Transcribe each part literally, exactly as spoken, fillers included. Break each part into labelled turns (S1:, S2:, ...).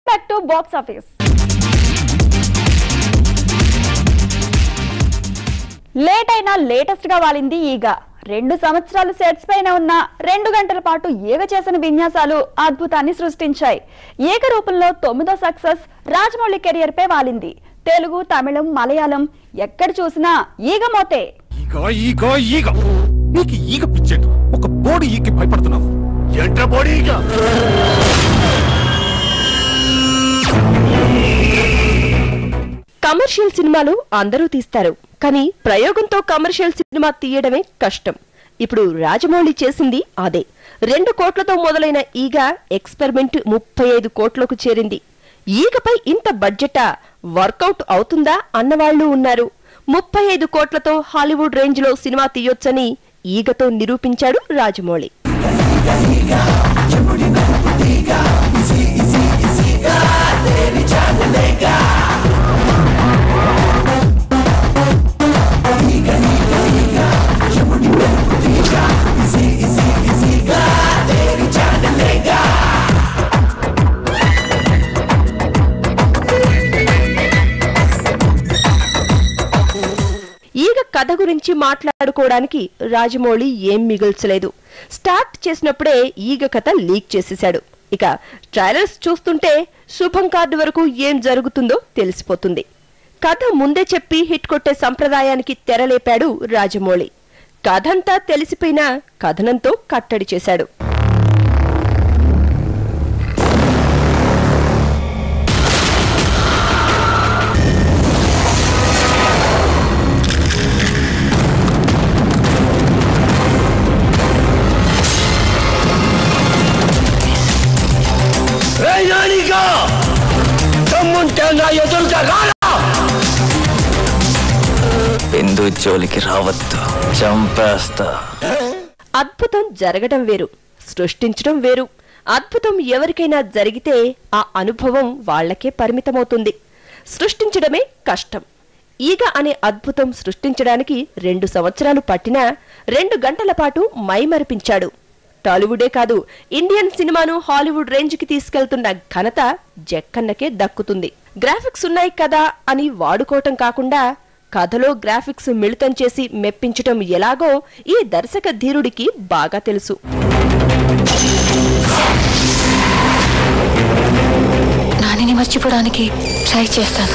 S1: back to box office. Late అయినా latest గా వాలింది ఈగ. రెండు సంవత్సరాలు సెట్స్ పైన ఉన్న రెండు గంటల పాటు ఈగ చేసిన విన్యాసాలు అద్భుతాన్ని సృష్టించాయి. ఈగ రూపంలో తొమ్మిదో సక్సెస్ రాజమౌళి కెరియర్ పై వాలింది. తెలుగు, తమిళం, మలయాళం ఎక్కడ చూసినా ఈగ మోతే.
S2: ఒక బోడి ఈగకి భయపడుతున్నావు. ఏంట్రా బోడి ఈగ?
S3: కమర్షియల్ సినిమాలు అందరూ తీస్తారు, కానీ ప్రయోగంతో కమర్షియల్ సినిమా తీయడమే కష్టం. ఇప్పుడు రాజమౌళి చేసింది అదే. రెండు కోట్లతో మొదలైన ఈగ ఎక్స్పెరిమెంట్ ముప్పై ఐదు కోట్లకు చేరింది. ఈగపై ఇంత బడ్జెటా, వర్కౌట్ అవుతుందా అన్నవాళ్లు ఉన్నారు. ముప్పై ఐదు కోట్లతో హాలీవుడ్ రేంజ్ లో సినిమా తీయొచ్చని ఈగతో నిరూపించాడు రాజమౌళి. ఈగ కథ గురించి మాట్లాడుకోవడానికి రాజమౌళి ఏం మిగుల్చలేదు. స్టార్ట్ చేసినప్పుడే ఈగ కథ లీక్ చేసేశాడు. ఇక ట్రైలర్స్ చూస్తుంటే శుభం కార్డు వరకు ఏం జరుగుతుందో తెలిసిపోతుంది. కథ ముందే చెప్పి హిట్ కొట్టే సంప్రదాయానికి తెరలేపాడు రాజమౌళి. కథంతా తెలిసిపోయినా కథనంతో కట్టడి చేశాడు.
S4: జోలికి రావద్దు, చంపేస్తా.
S3: అద్భుతం జరగడం వేరు, సృష్టించడం వేరు. అద్భుతం ఎవరికైనా జరిగితే ఆ అనుభవం వాళ్లకే పరిమితమవుతుంది. సృష్టించడమే కష్టం. ఈగ అనే అద్భుతం సృష్టించడానికి రెండు సంవత్సరాలు పట్టినా రెండు గంటల పాటు మైమరిపించాడు. టాలీవుడే కాదు, ఇండియన్ సినిమాను హాలీవుడ్ రేంజ్ కి తీసుకెళ్తున్న ఘనత జక్కన్నకే దక్కుతుంది. గ్రాఫిక్స్ ఉన్నాయి కదా అని వాడుకోవటం కాకుండా కథలో గ్రాఫిక్స్ మిళితం చేసి మెప్పించటం ఎలాగో ఈ దర్శక ధీరుడికి బాగా తెలుసు.
S5: నానిని మర్చిపోవడానికి ట్రై చేస్తాను.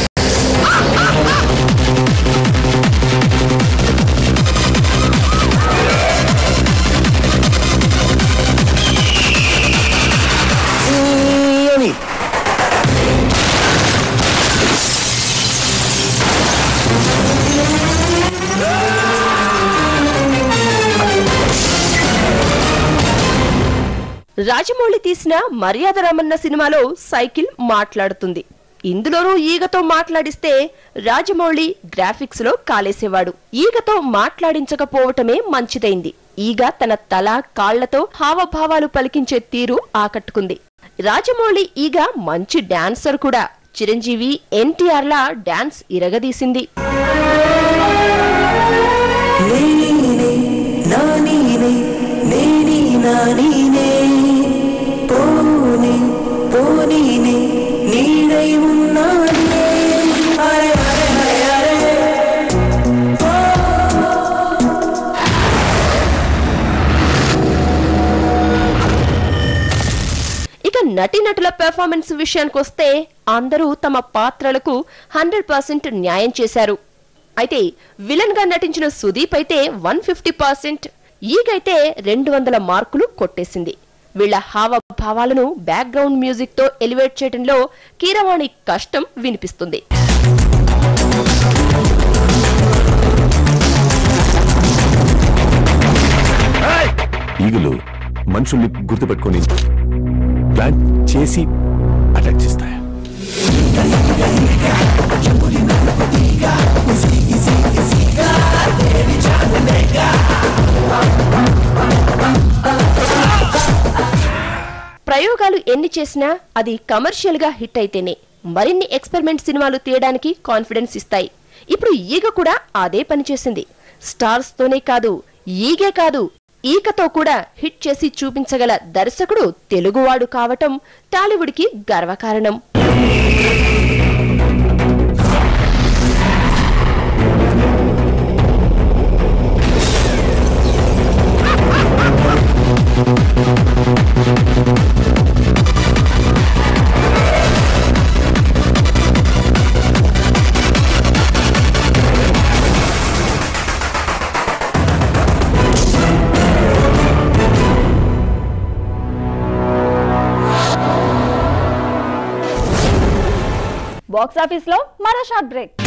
S3: రాజమౌళి తీసిన మర్యాద రామన్న సినిమాలో సైకిల్ మాట్లాడుతుంది. ఇందులోనూ ఈగతో మాట్లాడిస్తే రాజమౌళి గ్రాఫిక్స్ లో కాలేసేవాడు. ఈగతో మాట్లాడించకపోవటమే మంచిదైంది. ఈగ తన తల, కాళ్లతో హావభావాలు పలికించే తీరు ఆకట్టుకుంది. రాజమౌళి ఈగ మంచి డాన్సర్ కూడా. చిరంజీవి, ఎన్టీఆర్ లా డాన్స్ ఇరగదీసింది. ఇక నటీనటుల పెర్ఫార్మెన్స్ విషయానికొస్తే అందరూ తమ పాత్రలకు హండ్రెడ్ పర్సెంట్ న్యాయం చేశారు. అయితే విలన్ గా నటించిన సుదీప్ అయితే వన్ ఫిఫ్టీ పర్సెంట్, ఈగైతే రెండు వందల మార్కులు కొట్టేసింది. వీళ్ల హావభావాలను బ్యాక్గ్రౌండ్ మ్యూజిక్ తో ఎలివేట్ చేయడంలో కీరవాణి కష్టం వినిపిస్తుంది.
S2: ఈగలు మనుషుల్ని గుర్తుపెట్టుకుని ప్లాన్ చేసి అటాక్ చేస్తాయి.
S3: ప్రయోగాలు ఎన్ని చేసినా అది కమర్షియల్ గా హిట్ అయితేనే మరిన్ని ఎక్స్పెరిమెంట్ సినిమాలు తీయడానికి కాన్ఫిడెన్స్ ఇస్తాయి. ఇప్పుడు ఈగ కూడా అదే పనిచేసింది. స్టార్స్ తోనే కాదు, ఈగే కాదు, ఈకతో కూడా హిట్ చేసి చూపించగల దర్శకుడు తెలుగువాడు కావటం టాలీవుడ్కి గర్వకారణం.
S1: బాక్స్ ఆఫీస్ లో మరో షార్ట్ బ్రేక్.